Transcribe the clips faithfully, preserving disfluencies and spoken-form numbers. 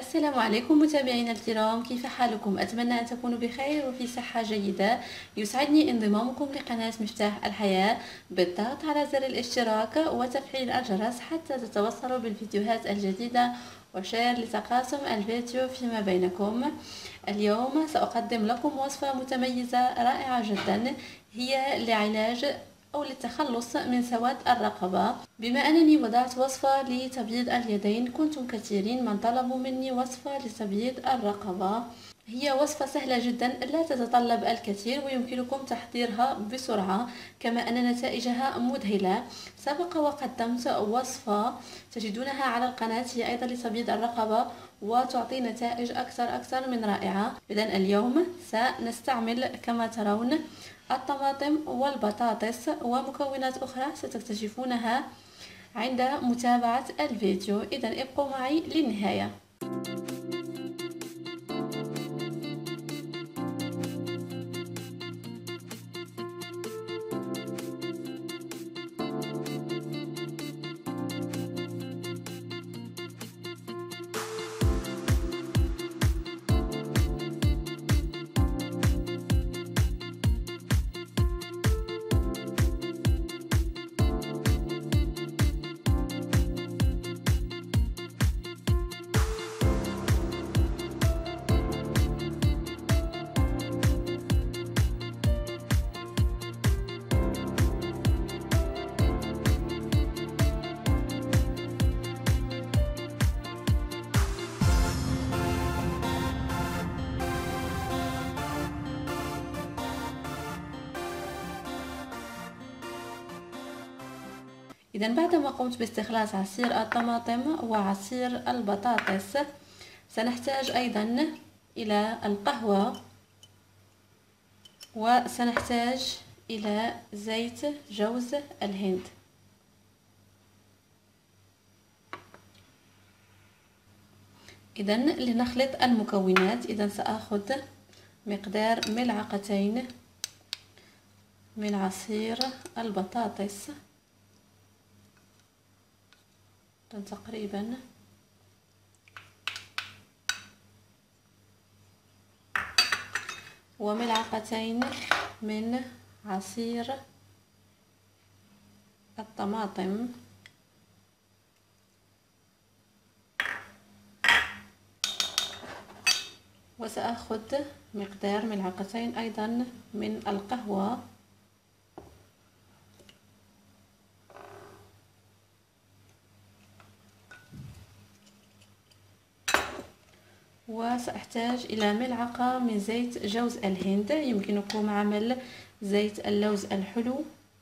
السلام عليكم متابعينا الكرام، كيف حالكم؟ أتمنى أن تكونوا بخير وفي صحة جيدة. يسعدني انضمامكم لقناة مفتاح الحياة بالضغط على زر الاشتراك وتفعيل الجرس حتى تتوصلوا بالفيديوهات الجديدة وشير لتقاسم الفيديو فيما بينكم. اليوم سأقدم لكم وصفة متميزة رائعة جدا، هي لعلاج أو للتخلص من سواد الرقبة. بما أنني وضعت وصفة لتبييض اليدين، كنتم كثيرين من طلبوا مني وصفة لتبييض الرقبة. هي وصفة سهلة جدا لا تتطلب الكثير ويمكنكم تحضيرها بسرعة، كما أن نتائجها مذهلة. سبق وقدمت وصفة تجدونها على القناة هي أيضا لتبييض الرقبة وتعطي نتائج أكثر أكثر من رائعة. إذن اليوم سنستعمل كما ترون الطماطم والبطاطس ومكونات أخرى ستكتشفونها عند متابعة الفيديو. إذن ابقوا معي للنهاية. إذا بعدما قمت باستخلاص عصير الطماطم وعصير البطاطس، سنحتاج أيضا إلى القهوة، وسنحتاج إلى زيت جوز الهند. إذا لنخلط المكونات، إذا سأخذ مقدار ملعقتين من عصير البطاطس تقريبا، وملعقتين من عصير الطماطم، وسأخذ مقدار ملعقتين أيضا من القهوة، وسأحتاج إلى ملعقة من زيت جوز الهند. يمكنكم عمل زيت اللوز الحلو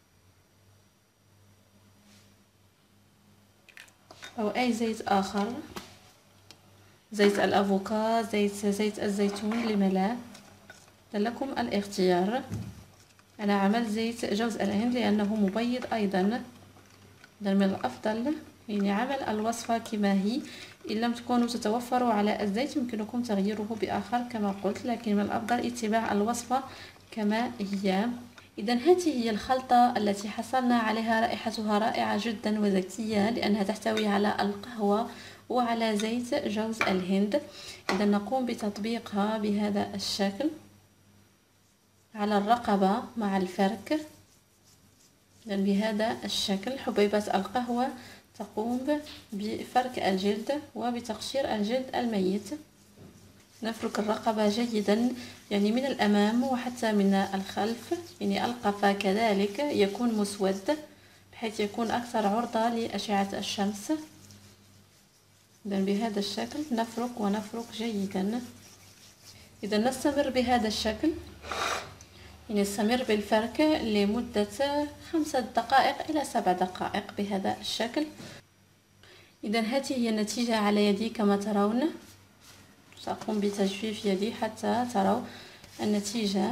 أو أي زيت آخر، زيت الأفوكا، زيت زيت الزيتون، لم لا؟ لكم الاختيار. أنا عملت زيت جوز الهند لأنه مبيض أيضا. من الأفضل يعني عمل الوصفة كما هي، إن لم تكونوا تتوفروا على الزيت يمكنكم تغييره بآخر كما قلت، لكن من الأفضل اتباع الوصفة كما هي. إذا هذه هي الخلطة التي حصلنا عليها، رائحتها رائعة جدا وزكية لأنها تحتوي على القهوة وعلى زيت جوز الهند. إذا نقوم بتطبيقها بهذا الشكل على الرقبة مع الفرك. إذا بهذا الشكل حبيبات القهوة تقوم بفرك الجلد وبتقشير الجلد الميت. نفرك الرقبة جيدا، يعني من الأمام وحتى من الخلف، يعني القفا كذلك يكون مسود بحيث يكون أكثر عرضة لأشعة الشمس. إذا بهذا الشكل نفرك ونفرك جيدا. إذا نستمر بهذا الشكل، يعني نستمر بالفرك لمدة خمسة دقائق إلى سبع دقائق بهذا الشكل. إذا هذه هي النتيجة على يدي كما ترون. سأقوم بتجفيف يدي حتى تروا النتيجة.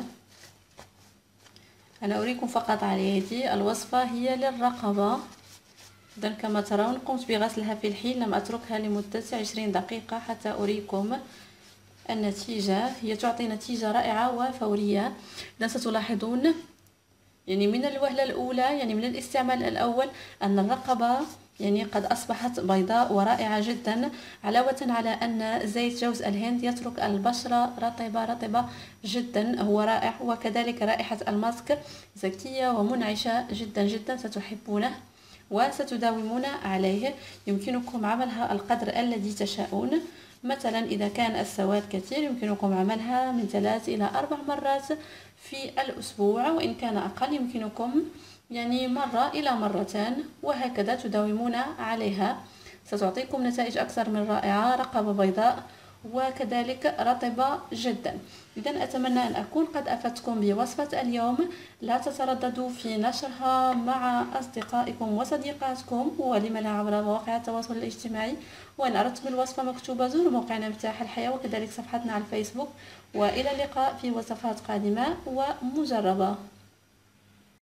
أنا أريكم فقط على يدي، الوصفة هي للرقبة. إذا كما ترون قمت بغسلها في الحين، لم أتركها لمدة عشرين دقيقة حتى أريكم النتيجة. هي تعطي نتيجة رائعة وفورية. إذا ستلاحظون يعني من الوهلة الأولى، يعني من الاستعمال الأول، أن الرقبة يعني قد أصبحت بيضاء ورائعة جدا، علاوة على أن زيت جوز الهند يترك البشرة رطبة رطبة جدا، هو رائع. وكذلك رائحة الماسك زكية ومنعشة جدا جدا، ستحبونه وستداومون عليه. يمكنكم عملها القدر الذي تشاءون، مثلا إذا كان السواد كثير يمكنكم عملها من ثلاث إلى أربع مرات في الأسبوع، وإن كان أقل يمكنكم يعني مرة إلى مرتين، وهكذا تداومون عليها. ستعطيكم نتائج أكثر من رائعة، رقبة بيضاء وكذلك رطبة جدا. إذا أتمنى أن أكون قد أفدتكم بوصفة اليوم. لا تترددوا في نشرها مع أصدقائكم وصديقاتكم، ولم لا عبر مواقع التواصل الاجتماعي. وإن أردتم الوصفة مكتوبة زوروا موقعنا مفتاح الحياة وكذلك صفحتنا على الفيسبوك. وإلى اللقاء في وصفات قادمة ومجربة.